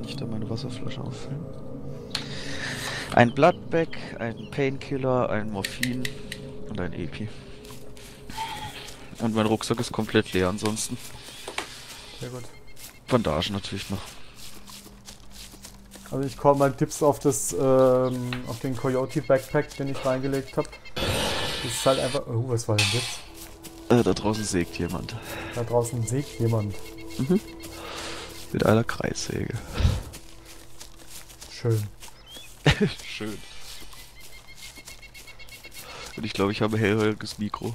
ich da meine Wasserflasche auffüllen. Ein Bloodbag, ein Painkiller, ein Morphin und ein Epi. Und mein Rucksack ist komplett leer ansonsten. Sehr gut. Bandagen natürlich noch. Also ich call mal Tipps auf auf den Coyote Backpack, den ich reingelegt habe. Das ist halt einfach. Oh, was war denn das? Da draußen sägt jemand. Da draußen sägt jemand. Mhm. Mit einer Kreissäge. Schön. Schön. Und ich glaube, ich habe hellhöriges Mikro.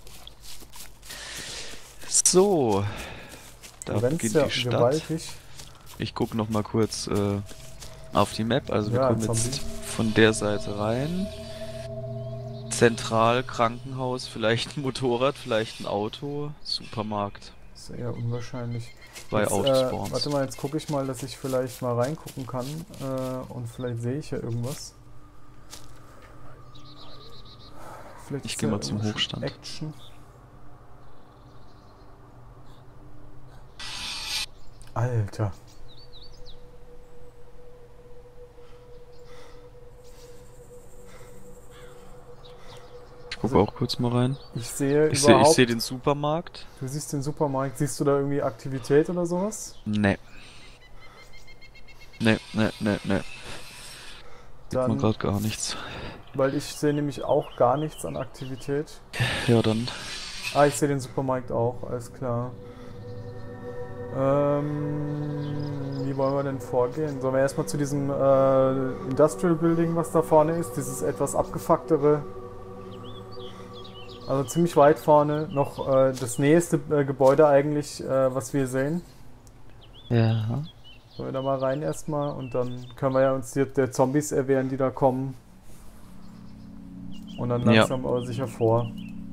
So. Da Du beginnt ja die Stadt. gewaltig. Ich gucke noch mal kurz auf die Map. Also wir Ja, kommen jetzt von der Seite rein. Zentral, Krankenhaus, vielleicht ein Motorrad, vielleicht ein Auto, Supermarkt. Das ist eher unwahrscheinlich. Bei Jetzt, Autospawns. warte mal, jetzt gucke ich mal, dass ich vielleicht mal reingucken kann. Und vielleicht sehe ich ja irgendwas. Vielleicht Ich gehe mal zum irgendwas Hochstand. Action. Alter. Ich gucke auch kurz mal rein. Ich sehe Ich überhaupt... sehe den Supermarkt. Du siehst den Supermarkt. Siehst du da irgendwie Aktivität oder sowas? Nee. Nee. Sieht man Dann, gerade gar nichts. weil ich sehe nämlich auch gar nichts an Aktivität. Ja, dann. Ah, ich sehe den Supermarkt auch, alles klar. Wie wollen wir denn vorgehen? Sollen wir erstmal zu diesem Industrial Building, was da vorne ist, dieses etwas abgefucktere, also ziemlich weit vorne, noch das nächste Gebäude eigentlich, was wir sehen. Ja. Sollen wir da mal rein erstmal und dann können wir ja uns der Zombies erwehren, die da kommen. Und dann langsam aber sicher vor.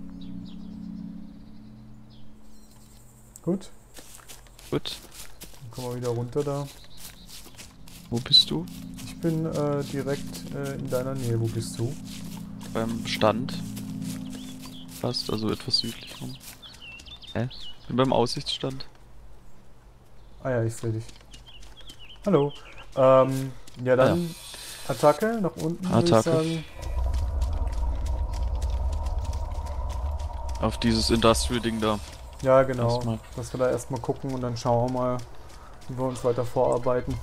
Gut. Gut. Dann kommen wir wieder runter da. Wo bist du? Ich bin direkt in deiner Nähe. Wo bist du? Beim Stand. Fast, also etwas südlich rum. Hä? Bin beim Aussichtsstand. Ah ja, ich sehe dich. Hallo. Ja dann Attacke nach unten, würde ich Attacke. sagen. Auf dieses Industrial-Ding da. Ja, genau. Erstmal. Dass wir da erstmal gucken und dann schauen wir mal, wie wir uns weiter vorarbeiten.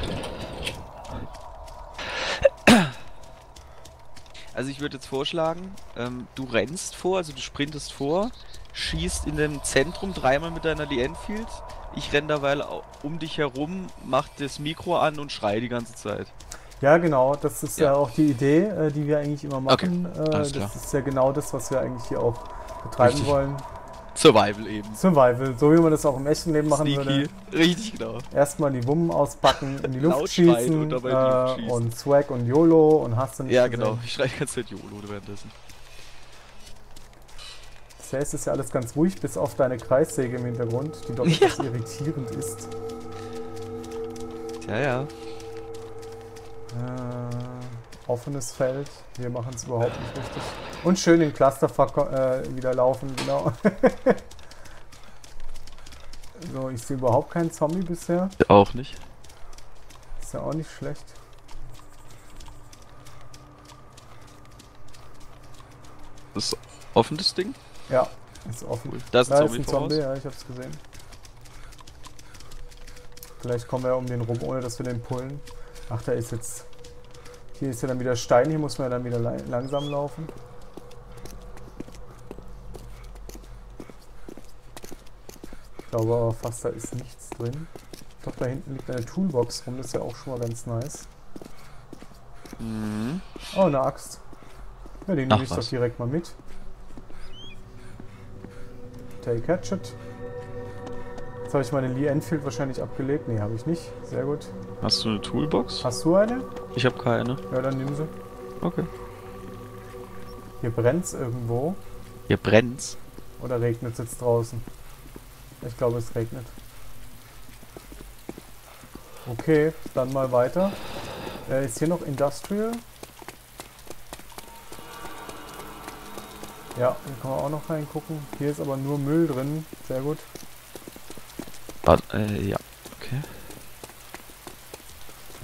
Also ich würde jetzt vorschlagen, du rennst vor, also du sprintest vor, schießt in dem Zentrum dreimal mit deiner Lee Enfield. Ich renne derweil um dich herum, mach das Mikro an und schrei die ganze Zeit. Ja, genau. Das ist ja auch die Idee, die wir eigentlich immer machen. Okay, alles klar. Das ist ja genau das, was wir eigentlich hier auch betreiben Richtig. wollen. Survival eben. Survival, so wie man das auch im echten Leben machen Sneaky. würde. Richtig, genau. Erstmal die Wummen auspacken, in die Luft Laut schreien schießen, und dabei in die Luft schießen. und Swag und YOLO und hast du nicht Ja, gesehen. genau. Ich schreie die ganze Zeit YOLO währenddessen. Bisher ist es ja alles ganz ruhig, bis auf deine Kreissäge im Hintergrund, die doch etwas irritierend ist. Ja. Offenes Feld, wir machen es überhaupt nicht richtig. Und schön in Clusterfuck wieder laufen, genau. So, ich sehe überhaupt keinen Zombie bisher. Auch nicht. Ist ja auch nicht schlecht. Das ist offen, das Ding? Ja, ist offen. Cool. Da ist ein Zombie voraus. Ja, ich hab's gesehen. Vielleicht kommen wir um den rum, ohne dass wir den pullen. Ach, da ist jetzt... Hier ist ja dann wieder Stein, hier muss man ja dann wieder langsam laufen. Ich glaube aber fast, da ist nichts drin. Ich glaube, da hinten liegt eine Toolbox rum, das ist ja auch schon mal ganz nice. Mhm. Oh, eine Axt. Ja, die nehme ich doch direkt mal mit. Take Hatchet. Jetzt habe ich meine Lee Enfield wahrscheinlich abgelegt. Nee, habe ich nicht. Sehr gut. Hast du eine Toolbox? Hast du eine? Ich habe keine. Ja, dann nimm sie. Okay. Hier brennt's irgendwo. Hier brennt's. Oder regnet es jetzt draußen? Ich glaube, es regnet. Okay, dann mal weiter. Ist hier noch Industrial? Ja, hier kann man auch noch reingucken. Hier ist aber nur Müll drin. Sehr gut. Ja, okay.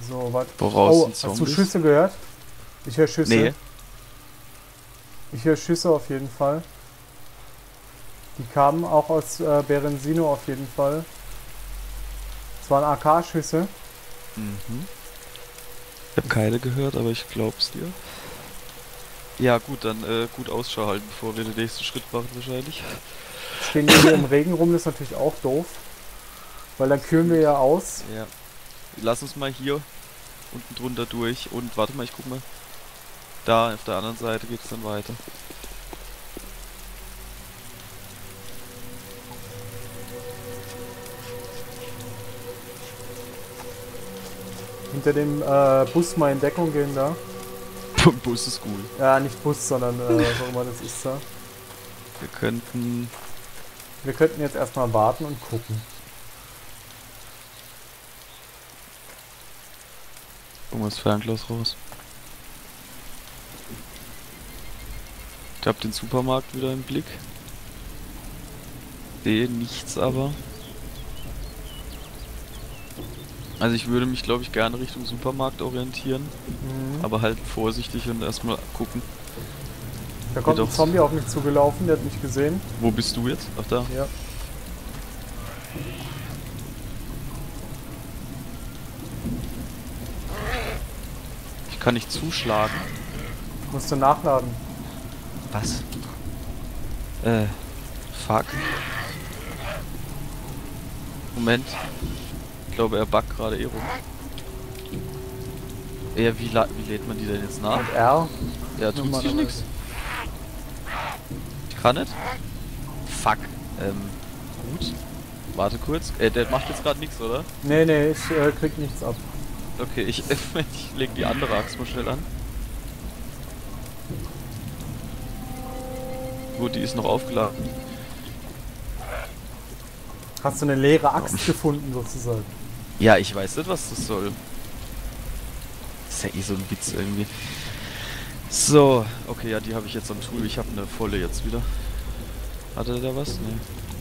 So, was? Woraus Oh, sind hast du Zombies? Schüsse gehört? Ich höre Schüsse. Nee. Ich höre Schüsse auf jeden Fall. Die kamen auch aus Berenzino auf jeden Fall. Es waren AK-Schüsse. Mhm. Ich habe keine gehört, aber ich glaub's dir. Ja gut, dann gut Ausschau halten, bevor wir den nächsten Schritt machen wahrscheinlich. Stehen wir hier im Regen rum, das ist natürlich auch doof. Weil dann kühlen wir ja aus. Ja. Lass uns mal hier unten drunter durch und warte mal, ich guck mal. Da auf der anderen Seite geht's dann weiter. Hinter dem Bus mal in Deckung gehen da. Bus ist gut. Ja, nicht Bus, sondern was auch immer das ist da. Wir könnten... Wir könnten jetzt erstmal warten und gucken. Irgendwas Fernglas raus. Ich hab den Supermarkt wieder im Blick. Sehe nichts aber. Also ich würde mich, glaube ich, gerne Richtung Supermarkt orientieren. Mhm. Aber halt vorsichtig und erstmal gucken. Da kommt ein Zombie auf mich zugelaufen, der hat mich gesehen. Wo bist du jetzt? Ach da. Ja. Ich kann nicht zuschlagen. Musst du nachladen. Was? Fuck. Moment. Ich glaube, er buggt gerade rum. Ja, wie lädt man die denn jetzt nach? Und R. Ja, tut sich nix. Ich kann nicht. Fuck. Gut. Warte kurz. Der macht jetzt gerade nichts, oder? Nee, ich krieg nichts ab. Okay, ich leg die andere Axt mal schnell an. Gut, die ist noch aufgeladen. Hast du eine leere Axt gefunden, sozusagen? Ja, ich weiß nicht, was das soll. Das ist ja eh so ein Witz irgendwie. So, okay, ja, die habe ich jetzt am Tool. Ich habe eine volle jetzt wieder. Hatte der was? Nee.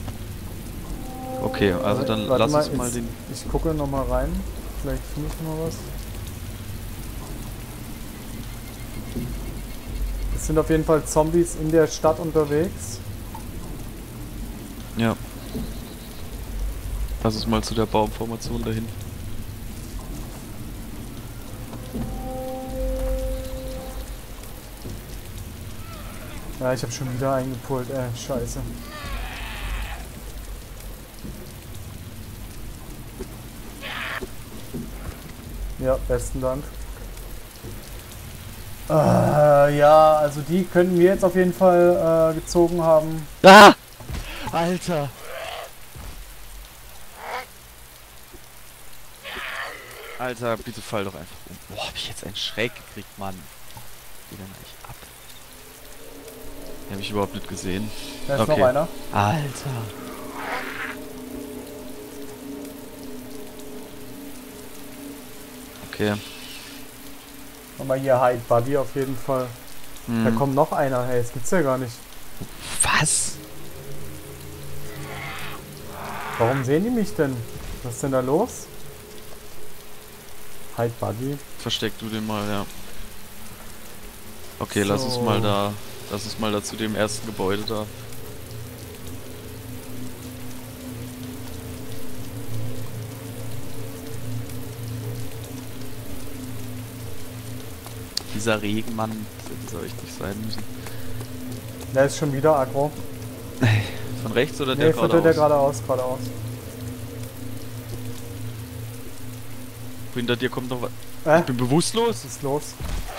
Okay, also dann Warte lass uns mal den... Ich gucke nochmal rein. Vielleicht finde ich noch was. Es sind auf jeden Fall Zombies in der Stadt unterwegs. Ja. Lass uns mal zu der Baumformation dahin. Ja, ich habe schon wieder eingepult, scheiße. Ja, besten Dank. Ja, also die können wir jetzt auf jeden Fall gezogen haben. Ah! Alter! Alter, bitte fall doch einfach um. Boah, hab ich jetzt einen Schräg gekriegt, Mann. Geh dann eigentlich ab. Den hab ich überhaupt nicht gesehen. Da ist noch einer. Alter! Okay. Nochmal hier Hide Buddy auf jeden Fall. Da kommt noch einer. Hey, das gibt's ja gar nicht. Was? Warum sehen die mich denn? Was ist denn da los? Hide Buddy. Versteck du den mal, ja. Okay, So. lass uns mal da zu dem ersten Gebäude da. Dieser Regenmann, das soll echt nicht sein müssen. Der ist schon wieder aggro. Von rechts oder Nee, der von geradeaus? der geradeaus. Hinter dir kommt noch was. Ich bin bewusstlos Was ist los?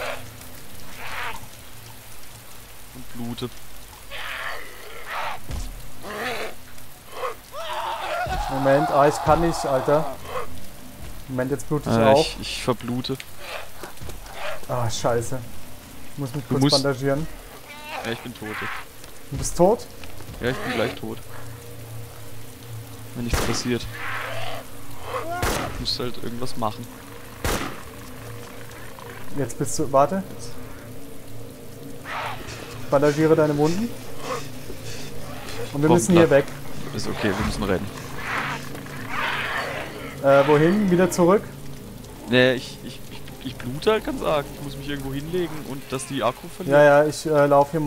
und blute. Moment, ich kann nicht, Alter. Moment, jetzt blute ich auch. Ich verblute. Ah, scheiße. Ich muss mich kurz musst- bandagieren. Ja, ich bin tot. Du bist tot? Ja, ich bin gleich tot. Wenn nichts passiert. Ich muss halt irgendwas machen. Jetzt bist du. Warte. Ich bandagiere deine Wunden. Und wir müssen hier weg. Ist okay, wir müssen rennen. Wohin? Wieder zurück? Ne, ich blute halt ganz arg. Ich muss mich irgendwo hinlegen und dass die Akku verlieren. Ja, ja, ich laufe hier